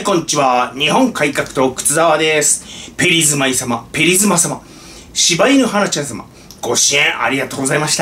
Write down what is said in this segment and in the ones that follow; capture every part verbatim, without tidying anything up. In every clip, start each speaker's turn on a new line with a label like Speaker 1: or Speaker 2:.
Speaker 1: こんにちは。日本改革党靴沢です。ペリズマイ様、ペリズマ様、柴犬花ちゃん様、ご支援ありがとうございました。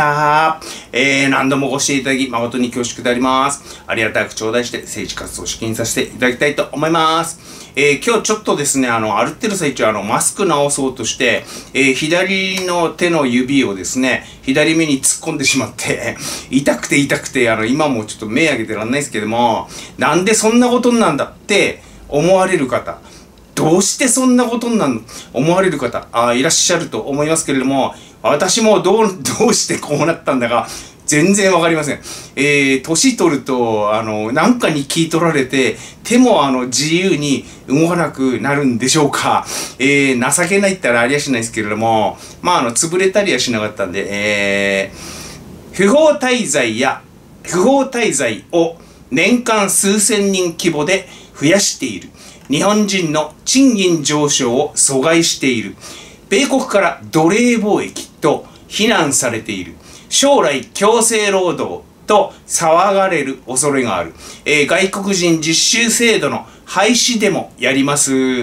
Speaker 1: えー、何度もご支援いただき誠に恐縮であります。ありがたく頂戴して政治活動を資金させていただきたいと思います。えー、今日ちょっとですね、あの、歩ってる最中、あの、マスク直そうとして、えー、左の手の指をですね、左目に突っ込んでしまって、痛くて痛くて、あの、今もちょっと目上げてらんないですけども、なんでそんなことになんだって思われる方、どうしてそんなことになるの思われる方あ、いらっしゃると思いますけれども、私もどう、どうしてこうなったんだか、全然わかりません。えー、年取ると、あの、なんかに聞い取られて、手もあの、自由に動かなくなるんでしょうか。えー、情けないったらありゃしないですけれども、まあ、あの、潰れたりはしなかったんで、えー、不法滞在や不法滞在を年間数千人規模で増やしている。日本人の賃金上昇を阻害している。米国から奴隷貿易と非難されている。将来強制労働と騒がれる恐れがある。えー、外国人実習制度の廃止でもやります。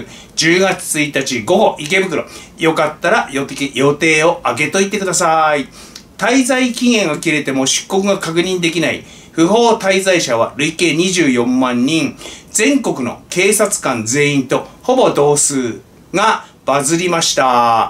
Speaker 1: じゅうがつついたち午後池袋。よかったら予定、予定を空けといてください。滞在期限が切れても出国が確認できない不法滞在者は累計にじゅうよんまんにん。全国の警察官全員とほぼ同数がバズりました。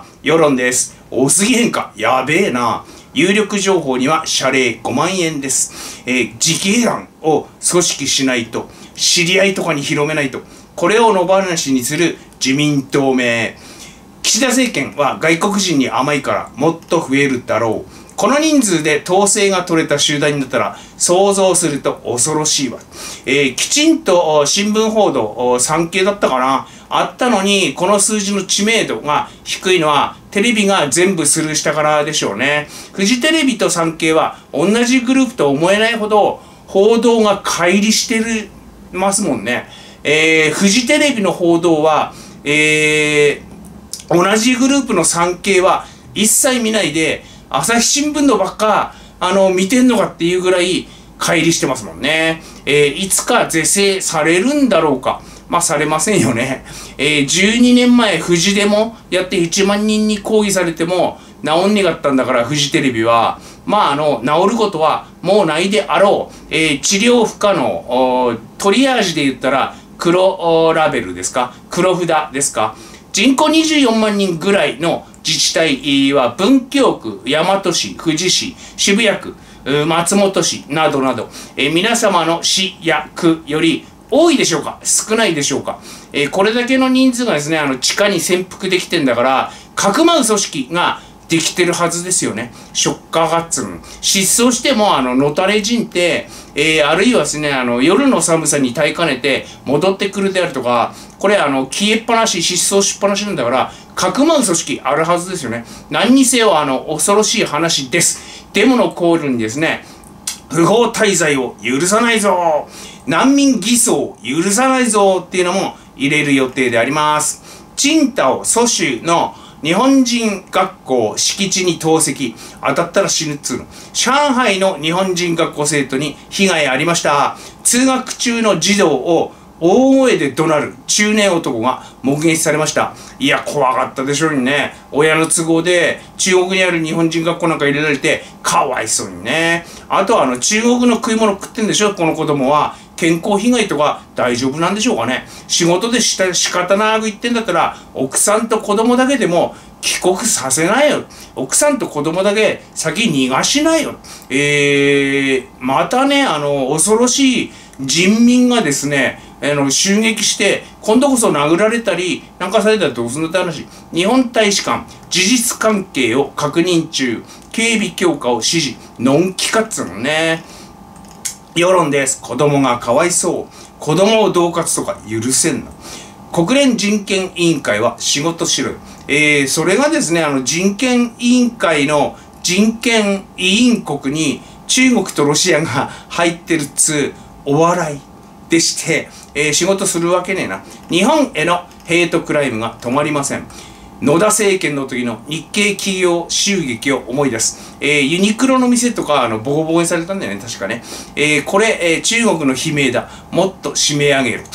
Speaker 1: 世論です。多すぎへんか。やべえな。有力情報には謝礼ごまんえんです。えー、自警団を組織しないと、知り合いとかに広めないと、これを野放しにする自民党名。岸田政権は外国人に甘いからもっと増えるだろう。この人数で統制が取れた集団になったら想像すると恐ろしいわ。えー、きちんと新聞報道、産経だったかなあったのに、この数字の知名度が低いのはテレビが全部スルーしたからでしょうね。フジテレビと産経は同じグループと思えないほど報道が乖離してるますもんね。えー、フジテレビの報道は、えー、同じグループの産経は一切見ないで、朝日新聞のばっか、あの、見てんのかっていうぐらい乖離してますもんね。えー、いつか是正されるんだろうか。まあ、されませんよね。えー、じゅうにねんまえ、フジデモやっていちまんにんに抗議されても、治んねかったんだから、フジテレビは、まあ、あの、治ることはもうないであろう。えー、治療不可能、トリアージで言ったら、黒ラベルですか？黒札ですか？人口にじゅうよんまんにんぐらいの自治体は文京区、大和市、富士市、渋谷区、松本市などなど、えー、皆様の市や区より多いでしょうか？少ないでしょうか？えー、これだけの人数がですね、あの地下に潜伏できてんだから、かくまう組織ができてるはずですよね。ショッカーガッツン。失踪しても、あの、のたれ人って、えー、あるいはですね、あの、夜の寒さに耐えかねて戻ってくるであるとか、これ、あの、消えっぱなし、失踪しっぱなしなんだから、かくまう組織あるはずですよね。何にせよ、あの、恐ろしい話です。デモのコールにですね、不法滞在を許さないぞ、難民偽装を許さないぞっていうのも入れる予定であります。青島蘇州の日本人学校敷地に投石、当たったら死ぬっつうの。上海の日本人学校生徒に被害ありました。通学中の児童を大声で怒鳴る中年男が目撃されました。いや、怖かったでしょうにね。親の都合で中国にある日本人学校なんか入れられて、かわいそうにね。あとはあの中国の食い物食ってんでしょ、この子供は。健康被害とか大丈夫なんでしょうかね。仕事でした仕方なく言ってんだったら、奥さんと子供だけでも帰国させないよ。奥さんと子供だけ先逃がしないよ。えー、またね、あの、恐ろしい人民がですね、あの、襲撃して、今度こそ殴られたり、なんかされたらどうすんだって話。日本大使館、事実関係を確認中、警備強化を指示、のんきかっつうのね。世論です。子供がかわいそう。子供を恫喝とか許せんの。国連人権委員会は仕事しろよ。えー、それがですね、あの人権委員会の人権委員国に中国とロシアが入ってるっつうお笑いでして、えー、仕事するわけねえな。日本へのヘイトクライムが止まりません。野田政権の時の日系企業襲撃を思い出す。えー、ユニクロの店とか、あの、ボコボコにされたんだよね、確かね。えー、これ、えー、中国の悲鳴だ。もっと締め上げると。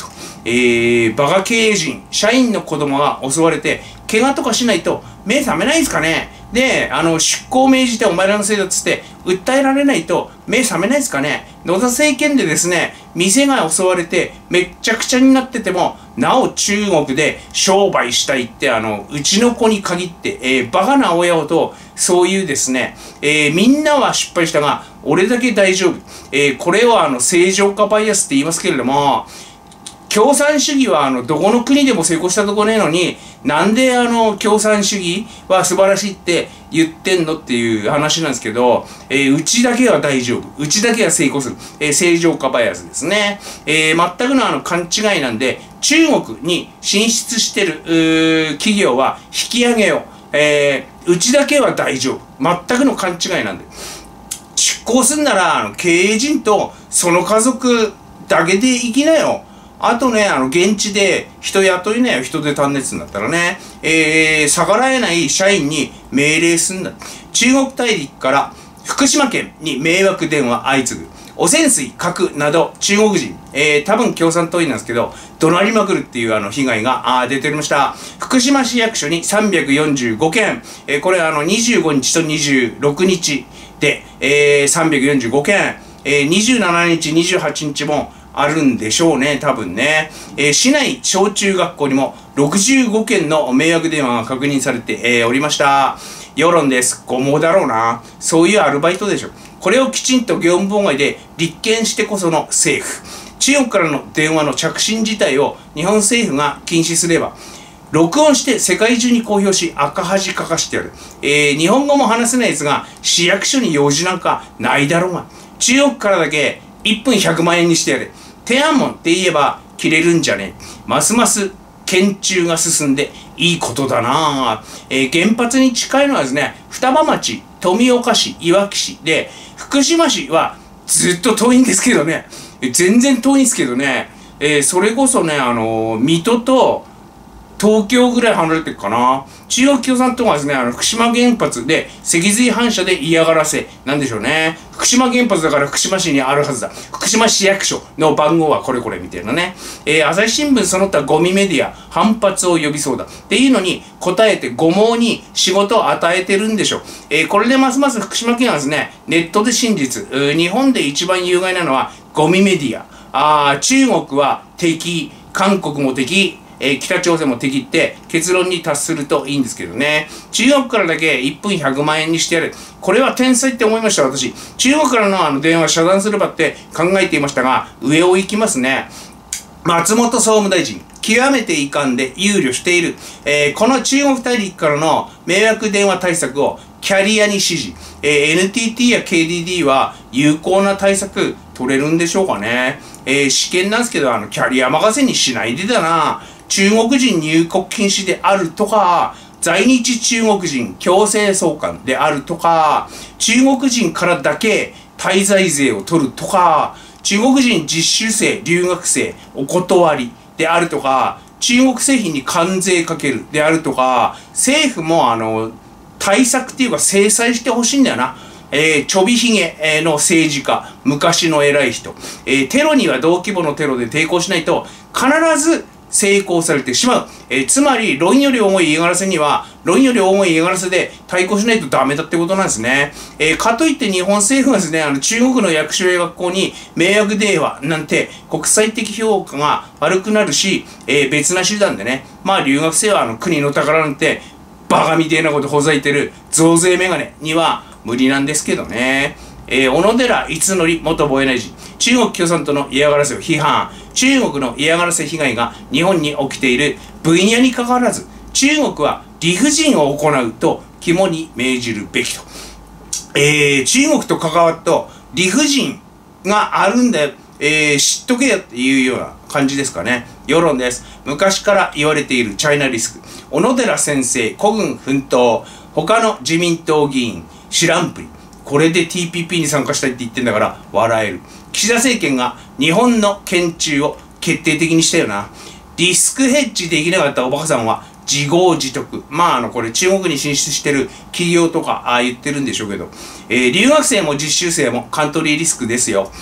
Speaker 1: えー、バカ経営陣、社員の子供が襲われて、怪我とかしないと目覚めないんですかね。で、あの、出向を命じてお前らのせいだっつって、訴えられないと目覚めないですかね。野田政権でですね、店が襲われてめっちゃくちゃになってても、なお中国で商売したいって、あの、うちの子に限って、えー、バカな親と、そういうですね、えー、みんなは失敗したが、俺だけ大丈夫。えー、これをあの、正常化バイアスって言いますけれども、共産主義はあのどこの国でも成功したとこねえのに、なんであの共産主義は素晴らしいって言ってんのっていう話なんですけど、えー、うちだけは大丈夫。うちだけは成功する。えー、正常化バイアスですね。えー、全くのあの勘違いなんで、中国に進出してる企業は引き上げよう。えー、うちだけは大丈夫。全くの勘違いなんで。出向すんなら、あの経営陣とその家族だけで行きなよ。あとね、あの、現地で人雇いなよ、人で単熱になったらね、えー、逆らえない社員に命令すんだ。中国大陸から福島県に迷惑電話相次ぐ。汚染水、核など中国人、えー、多分共産党員なんですけど、怒鳴りまくるっていうあの被害があ出ておりました。福島市役所にさんびゃくよんじゅうごけん、えー、これあのにじゅうごにちとにじゅうろくにちで、えー、さんびゃくよんじゅうごけん、えー、にじゅうしちにち、にじゅうはちにちもあるんでしょうね、多分ね。えー、市内小中学校にもろくじゅうごけんの迷惑電話が確認されて、えー、おりました。世論です。誤毛だろうな。そういうアルバイトでしょ。これをきちんと業務妨害で立件してこその政府。中国からの電話の着信自体を日本政府が禁止すれば、録音して世界中に公表し赤恥かかしてやる。えー、日本語も話せないやつが市役所に用事なんかないだろうが。中国からだけいっぷんひゃくまんえんにしてやれ。天安門って言えば切れるんじゃねえ。ますます建中が進んでいいことだなぁ。えー、原発に近いのはですね、双葉町、富岡市、いわき市で、福島市はずっと遠いんですけどね、全然遠いんですけどね、えー、それこそね、あのー、水戸と東京ぐらい離れてるかな。中国共産党がですね、あの、福島原発で脊髄反射で嫌がらせなんでしょうね。福島原発だから福島市にあるはずだ。福島市役所の番号はこれこれみたいなね。えー、朝日新聞その他ゴミメディア、反発を呼びそうだ。っていうのに答えて誤毛に仕事を与えてるんでしょう。えー、これでますます福島県はですね、ネットで真実、日本で一番有害なのはゴミメディア。あー、中国は敵、韓国も敵、えー、北朝鮮も敵って結論に達するといいんですけどね。中国からだけいっぷんひゃくまんえんにしてやる。これは天才って思いました、私。中国からのあの電話遮断すればって考えていましたが、上を行きますね。松本総務大臣、極めて遺憾で憂慮している。えー、この中国大陸からの迷惑電話対策をキャリアに指示。えー、エヌティーティー や ケーディーディー は有効な対策取れるんでしょうかね。えー、試験なんですけど、あの、キャリア任せにしないでだな。中国人入国禁止であるとか、在日中国人強制送還であるとか、中国人からだけ滞在税を取るとか、中国人実習生、留学生お断りであるとか、中国製品に関税かけるであるとか、政府もあの、対策っていうか制裁してほしいんだよな。えー、ちょびひげの政治家、昔の偉い人、えー、テロには同規模のテロで抵抗しないと必ず成功されてしまう。えー、つまり、論より重い嫌がらせには、論より重い嫌がらせで対抗しないとダメだってことなんですね。えー、かといって日本政府がですね、あの中国の役所や学校に迷惑電話なんて国際的評価が悪くなるし、えー、別な手段でね、まあ留学生はあの国の宝なんてバカみてえなことほざいてる増税メガネには無理なんですけどね。えー、小野寺五則元防衛大臣、中国共産党の嫌がらせを批判。中国の嫌がらせ被害が日本に起きている分野にかかわらず、中国は理不尽を行うと肝に銘じるべきと。えー、中国と関わると理不尽があるんだよ。えー、知っとけよっていうような感じですかね。世論です。昔から言われているチャイナリスク。小野寺先生、孤軍奮闘。他の自民党議員、知らんぷり。これで ティーピーピー に参加したいって言ってんだから笑える。岸田政権が日本の建中を決定的にしたよな。リスクヘッジできなかったおバカさんは自業自得。まああのこれ中国に進出してる企業とかああ言ってるんでしょうけど、えー、留学生も実習生もカントリーリスクですよ。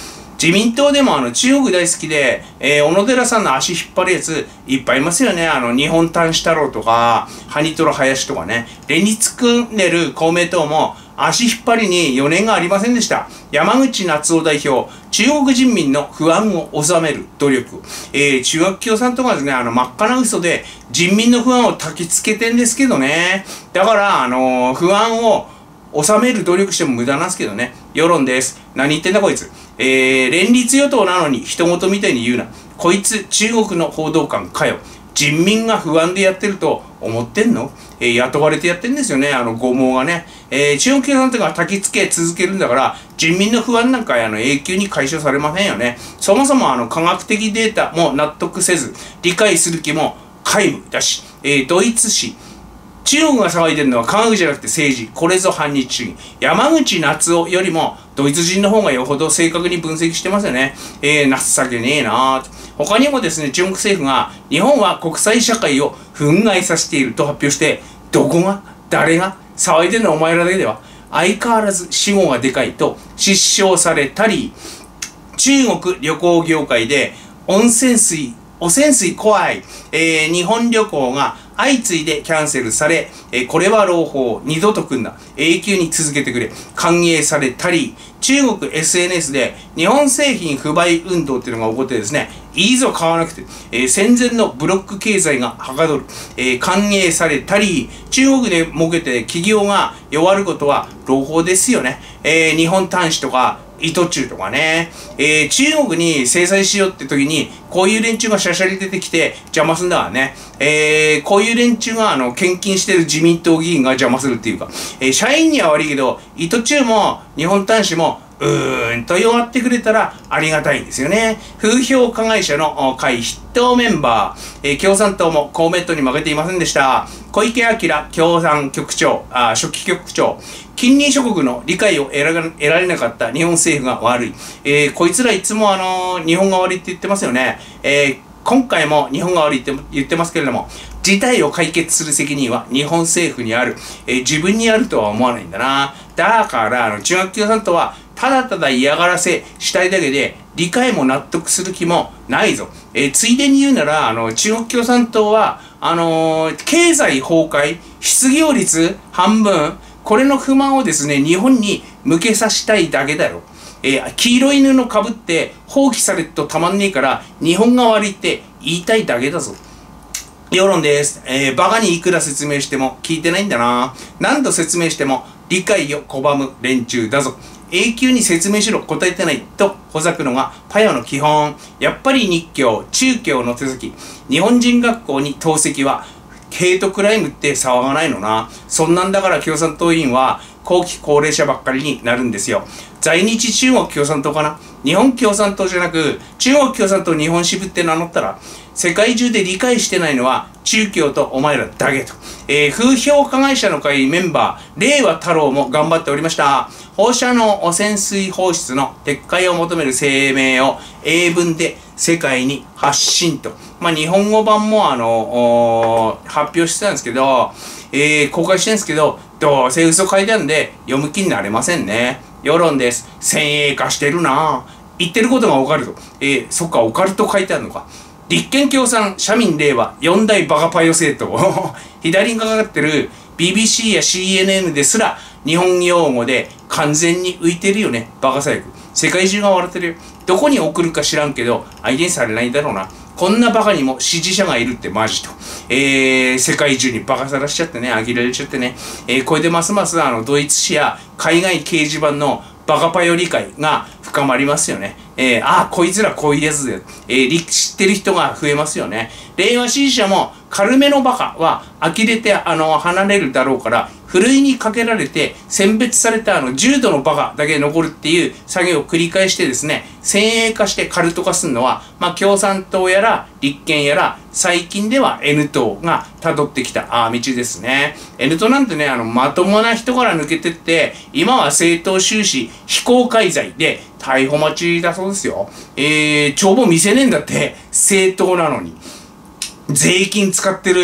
Speaker 1: 自民党でもあの中国大好きで、えー、小野寺さんの足引っ張るやついっぱいいますよね。あの日本端子太郎とか、ハニトラ林とかね。連立組んでる公明党も足引っ張りに余念がありませんでした。山口夏夫代表、中国人民の不安を収める努力。えー、中国共産党がですね、あの真っ赤な嘘で人民の不安を焚きつけてんですけどね。だから、あのー、不安を収める努力しても無駄なんですけどね。世論です。何言ってんだこいつ。えー、連立与党なのに人事みたいに言うな。こいつ中国の報道官かよ。人民が不安でやってると思ってんの？えー、雇われてやってんですよね。あの、拷問がね。えー、中国共産党が焚きつけ続けるんだから、人民の不安なんかあの永久に解消されませんよね。そもそもあの科学的データも納得せず、理解する気も皆無だし、えー、ドイツ紙、中国が騒いでるのは科学じゃなくて政治。これぞ反日主義。山口夏夫よりもドイツ人の方がよほど正確に分析してますよね。えー、情けねえなぁ。他にもですね、中国政府が日本は国際社会を憤慨させていると発表して、どこが、誰が騒いでるのはお前らだけでは相変わらず死後がでかいと失笑されたり、中国旅行業界で温泉水、汚染水怖い、えー、日本旅行が相次いでキャンセルされ、えー、これは朗報、二度と来んな、永久に続けてくれ、歓迎されたり、中国 エスエヌエス で日本製品不買運動っていうのが起こってですね、いいぞ買わなくて、えー、戦前のブロック経済がはかどる、えー、歓迎されたり、中国で儲けて企業が弱ることは朗報ですよね。えー、日本端子とか、糸中とかね、えー、中国に制裁しようって時に、こういう連中がしゃしゃり出てきて邪魔すんだからね。えー、こういう連中が、あの、献金してる自民党議員が邪魔するっていうか、えー、社員には悪いけど、糸中も日本端子も、うーんと弱ってくれたらありがたいんですよね。風評加害者の会筆頭メンバー、えー、共産党も公明党に負けていませんでした。小池晃共産局長、あ書記局長、近隣諸国の理解を得ら得られなかった日本政府が悪い。えー、こいつらいつもあのー、日本が悪いって言ってますよね。えー、今回も日本が悪いって言ってますけれども、事態を解決する責任は日本政府にある。えー、自分にあるとは思わないんだな。だから、あの、中国共産党は、ただただ嫌がらせしたいだけで、理解も納得する気もないぞ。えー、ついでに言うなら、あの、中国共産党は、あのー、経済崩壊、失業率半分、これの不満をですね、日本に向けさせたいだけだよ。えー、黄色い布かぶって放棄されるとたまんねえから、日本が悪いって言いたいだけだぞ。世論です。えー、バカにいくら説明しても聞いてないんだな。何度説明しても理解を拒む連中だぞ。永久に説明しろ、答えてないとほざくのがパヤの基本。やっぱり日教、中教の手先。日本人学校に透析はヘイトクライムって騒がないのな。そんなんだから共産党員は後期高齢者ばっかりになるんですよ。在日中国共産党かな。日本共産党じゃなく中国共産党日本支部って名乗ったら世界中で理解してないのは中共とお前らだけと。えー、風評加害者の会メンバー令和太郎も頑張っておりました。放射能汚染水放出の撤回を求める声明を英文で世界に発信と。まあ日本語版もあの発表してたんですけど、えー、公開してるんですけど、どうせ嘘書いてあるんで読む気になれませんね。世論です。先鋭化してるなぁ。言ってることがオカルト。えー、そっか、オカルト書いてあるのか。立憲共産、社民令和、四大バカパイオ政党。左にかかってる ビービーシー や シーエヌエヌ ですら日本用語で完全に浮いてるよね。バカ細工。世界中が笑ってるよ。どこに送るか知らんけど、相手にされないんだろうな。こんなバカにも支持者がいるってマジと。えー、世界中にバカさらしちゃってね、呆れちゃってね。えー、これでますますあの、ドイツ紙や海外掲示板のバカパイオ理解が深まりますよね。えー、ああ、こいつらこういうやつで、えー、知ってる人が増えますよね。令和支持者も軽めのバカは呆れて、あの、離れるだろうから、ふるいにかけられて選別されたあの重度のバカだけ残るっていう作業を繰り返してですね、先鋭化してカルト化するのは、まあ共産党やら立憲やら最近では N 党が辿ってきたあ道ですね。N 党なんてね、あのまともな人から抜けてって、今は政党収支非公開罪で逮捕待ちだそうですよ。えー、帳簿見せねえんだって、政党なのに。税金使ってる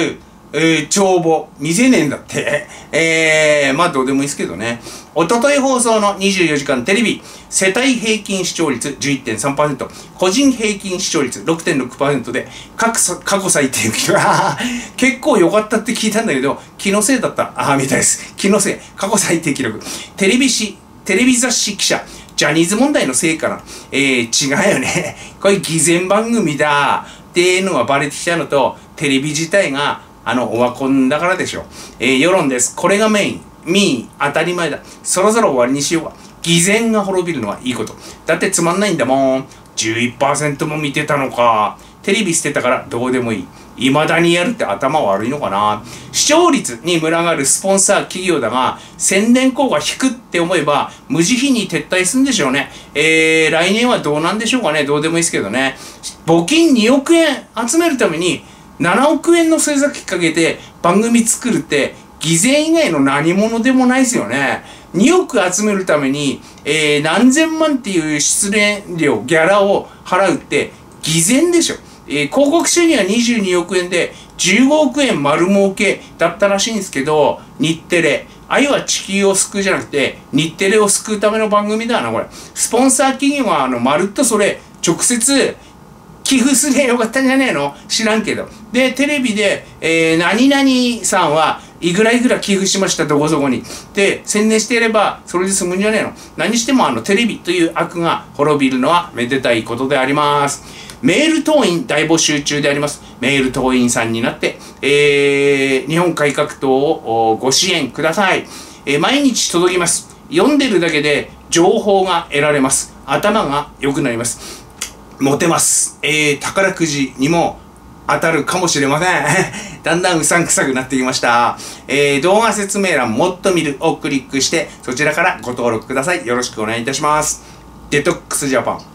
Speaker 1: えー、帳簿、未成年だって。えー、まあどうでもいいですけどね。おととい放送のにじゅうよじかんテレビ、世帯平均視聴率 じゅういってんさんパーセント、個人平均視聴率 ろくてんろくパーセント で、過去最低。結構良かったって聞いたんだけど、気のせいだった。ああ、みたいです。気のせい。過去最低記録。テレビ誌、テレビ雑誌記者、ジャニーズ問題のせいかな。えー、違うよね。これ偽善番組だ。っていうのがバレてきたのと、テレビ自体が、あの、オワコンだからでしょ。えー、世論です。これがメイン。ミー、当たり前だ。そろそろ終わりにしようか。偽善が滅びるのはいいこと。だってつまんないんだもん。じゅういちパーセント も見てたのか。テレビ捨てたからどうでもいい。未だにやるって頭悪いのかな。視聴率に群がるスポンサー企業だが、宣伝効果低って思えば、無慈悲に撤退するんでしょうね。えー、来年はどうなんでしょうかね。どうでもいいですけどね。募金におくえん集めるために、ななおくえんの制作費かけて番組作るって、偽善以外の何者でもないですよね。におく集めるために、えー、何千万っていう出演料、ギャラを払うって、偽善でしょ。えー、広告収入はにじゅうにおくえんで、じゅうごおくえん丸儲けだったらしいんですけど、日テレ。愛は地球を救うじゃなくて、日テレを救うための番組だな、これ。スポンサー企業は、あの、まるっとそれ、直接、寄付すりゃよかったんじゃねえの知らんけど。で、テレビで、えー、何々さんはいくらいくら寄付しました、どこそこに。で、宣伝してやれば、それで済むんじゃねえの。何しても、あの、テレビという悪が滅びるのはめでたいことであります。メール党員大募集中であります。メール党員さんになって、えー、日本改革党をご支援ください。えー、毎日届きます。読んでるだけで情報が得られます。頭が良くなります。モテます。えー、宝くじにも当たるかもしれません。だんだんうさんくさくなってきました。えー、動画説明欄もっと見るをクリックして、そちらからご登録ください。よろしくお願いいたします。デトックスジャパン。